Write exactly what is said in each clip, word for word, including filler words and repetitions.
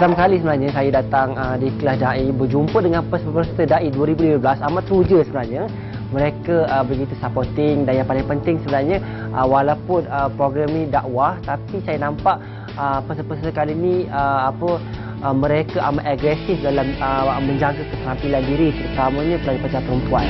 Pertama kali sebenarnya saya datang uh, di kelas Dai, berjumpa dengan peserta Dai dua ribu lima belas, amat teruja sebenarnya. Mereka uh, begitu supporting, dan yang paling penting sebenarnya uh, walaupun uh, program ni dakwah, tapi saya nampak uh, peserta-peserta kali ni uh, apa uh, mereka amat agresif dalam uh, menjaga keterampilan diri, terutamanya pelajar-pelajar perempuan.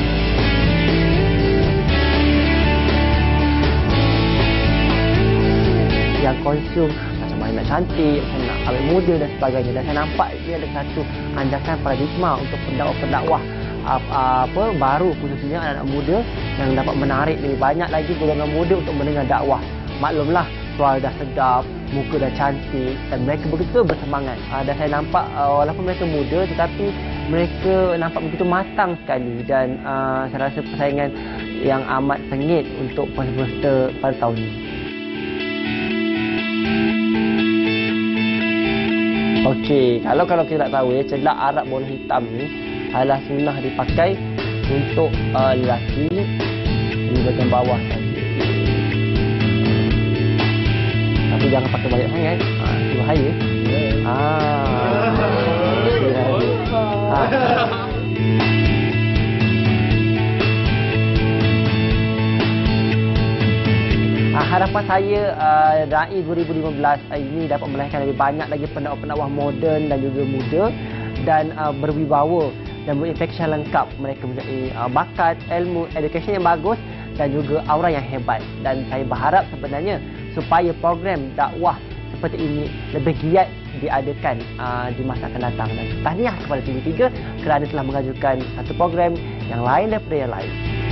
Yang konsum macam mana nak cantik, macam nak awet muda dan sebagainya. Dan saya nampak dia ada satu anjakan paradigma untuk pendakwah-pendakwah apa baru, khususnya anak-anak muda yang dapat menarik lebih banyak lagi golongan muda untuk mendengar dakwah. Maklumlah, suara dah sedap, muka dah cantik, dan mereka begitu bersemangat. Dan saya nampak walaupun mereka muda, tetapi mereka nampak begitu matang sekali, dan uh, saya rasa persaingan yang amat sengit untuk peserta pada tahun ini. Okey, kalau kalau kita tak tahu ya, celak Arab warna hitam ni adalah sunnah dipakai untuk uh, lelaki di bahagian bawah saja. Tapi jangan pakai banyak sangat, ha, itu bahaya. Yeah. Ah. Ha. Harapan saya uh, Dai dua ribu lima belas ini dapat melahirkan lebih banyak lagi pendakwah-pendakwah moden dan juga muda, dan uh, berwibawa dan berinfeksi lengkap. Mereka mempunyai uh, bakat, ilmu, education yang bagus dan juga aura yang hebat. Dan saya berharap sebenarnya supaya program dakwah seperti ini lebih giat diadakan uh, di masa akan datang. Dan tahniah kepada T V tiga kerana telah mengajukan satu program yang lain daripada yang lain.